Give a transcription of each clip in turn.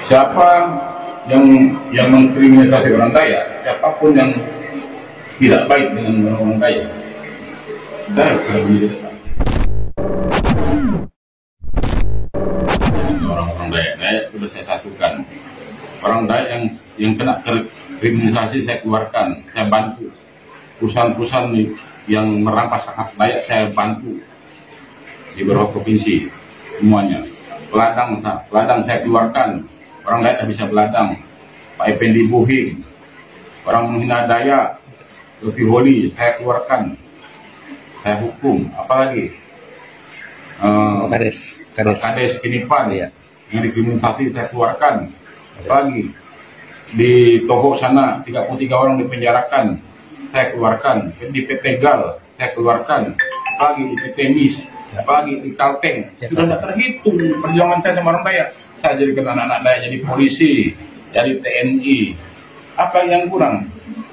Siapa yang mengkriminalisasi orang kaya, siapapun yang tidak baik dengan orang kaya, saya akan menjadi tetap. Jadi orang-orang Dayak sudah saya satukan. Orang Dayak yang kena kriminalisasi saya keluarkan, saya bantu. Perusahaan-perusahaan yang merampas hak Dayak saya bantu di beberapa provinsi semuanya. Peladang saya keluarkan. Orang Dayak tak bisa beladang. Pak Effendi Buhing, orang menghina Dayak, Lutfi Holi, saya keluarkan, saya hukum. Apalagi Kades Kinipan ya, yang dikriminalisasi saya keluarkan. Apalagi di Toho sana 33 orang dipenjarakan, saya keluarkan. Di PT Gal saya keluarkan. Apalagi di PT MIS, apalagi di Kalteng. Sudah tidak terhitung perjuangan saya sama orang Dayak. Saya jadikan anak-anak Dayak jadi polisi, jadi TNI. Apa yang kurang?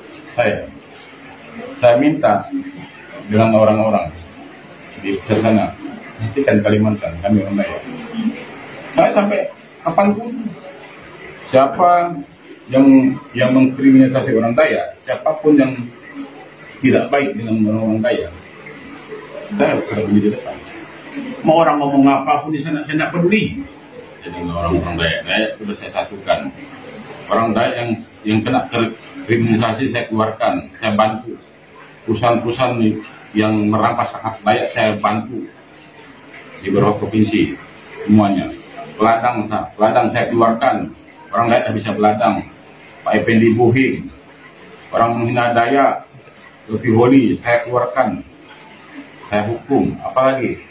Saya minta dengan orang-orang di sana, nanti kan Kalimantan, kami orang Dayak. Saya sampai kapanpun, siapa yang mengkriminalisasi orang Dayak, siapapun yang tidak baik dengan orang Dayak, saya akan menjadi depan. Mau orang ngomong apapun di sana, saya tidak peduli. Jadi orang-orang Dayak sudah saya satukan. Orang Dayak yang kena kriminalisasi saya keluarkan, saya bantu. Perusahaan-perusahaan yang merampas hak Dayak saya bantu di beberapa provinsi semuanya. Peladang saya keluarkan. Orang Dayak tak bisa beladang. Pak Effendi Buhing, orang menghina Dayak, Lutfi Holi, saya keluarkan, saya hukum. Apalagi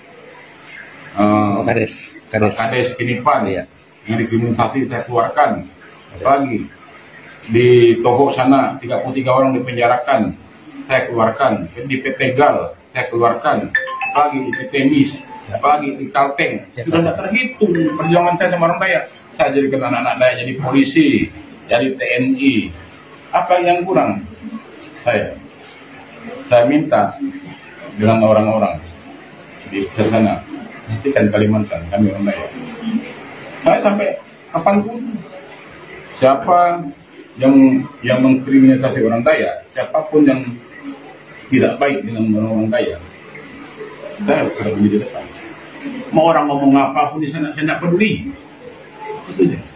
Kades Kinipan ya, yang dikriminalisasi saya keluarkan. Apalagi di Toho sana 33 orang dipenjarakan, saya keluarkan. Di PT Gal saya keluarkan. Apalagi di PT MIS, apalagi di Kalteng. Sudah tidak terhitung perjuangan saya sama orang Dayak. Saya jadikan anak-anak Dayak jadi polisi, jadi TNI. Apa yang kurang? Saya minta dengan orang-orang di sana, nanti kan Kalimantan, kami orang Dayak. Saya sampai kapanpun, siapa yang mengkriminalisasi orang Dayak, siapapun yang tidak baik dengan orang Dayak, saya akan menjadi depan. Mau orang ngomong apapun di sana, saya tidak peduli. Itu saja.